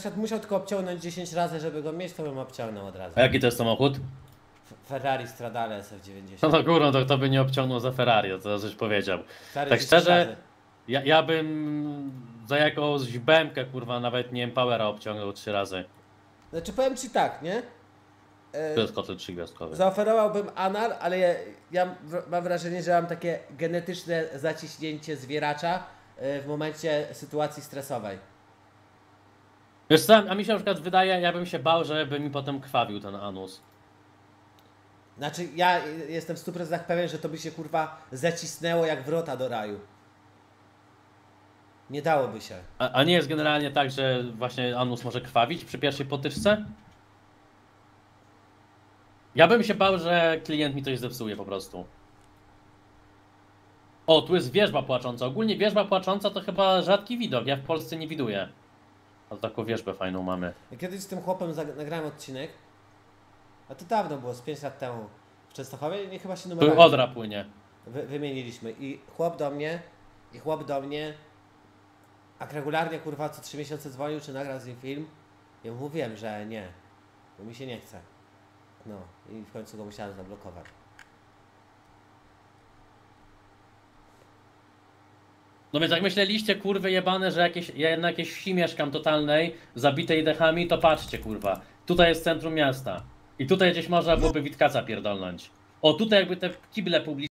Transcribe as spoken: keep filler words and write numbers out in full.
przykład musiał tylko obciągnąć dziesięć razy, żeby go mieć, to bym obciągnął od razu. A jaki to jest samochód? Ferrari Stradale S F dziewięćdziesiąt. No to kurno, to kto by nie obciągnął za Ferrari, to coś powiedział. Stary, Tak dziesięć szczerze, razy. ja, ja bym za jakąś bębkę, kurwa, nawet nie Empowera obciągnął trzy razy. Znaczy powiem ci tak, nie? E, To jest kotel trzygwiazdkowy. Zaoferowałbym anal, ale ja, ja w- mam wrażenie, że mam takie genetyczne zaciśnięcie zwieracza e, w momencie sytuacji stresowej. Wiesz co, a mi się na przykład wydaje, ja bym się bał, żeby mi potem krwawił ten anus. Znaczy ja jestem w stu procentach pewien, że to by się kurwa zacisnęło jak wrota do raju. Nie dałoby się. A, a nie jest generalnie tak, że właśnie anus może krwawić przy pierwszej potyczce? Ja bym się bał, że klient mi coś zepsuje po prostu. O, tu jest wierzba płacząca. Ogólnie wierzba płacząca to chyba rzadki widok. Ja w Polsce nie widuję. Ale taką wierzbę fajną mamy. Ja kiedyś z tym chłopem zag- nagrałem odcinek, a to dawno było, z pięć lat temu. W Częstochowie nie chyba się Tu numerami Odra płynie. wy- wymieniliśmy. I chłop do mnie, i chłop do mnie, a regularnie kurwa co trzy miesiące dzwonił, czy nagrał z nim film. Ja mu mówiłem, że nie, bo mi się nie chce. No i w końcu go musiałem zablokować. No więc jak myśleliście, kurwy jebane, że jakieś, ja na jakiejś wsi mieszkam totalnej, zabitej dechami, to patrzcie, kurwa. Tutaj jest centrum miasta. I tutaj gdzieś można byłoby Witkaca pierdolnąć. O, tutaj jakby te kible publiczne